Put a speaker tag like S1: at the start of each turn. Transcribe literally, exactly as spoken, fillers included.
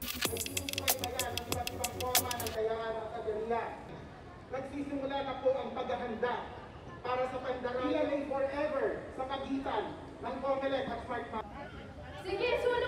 S1: Nagsisimula na po ang paghahanda para sa pandaralan forever sa pagitan ng Comelec at Smart Map.
S2: Sige,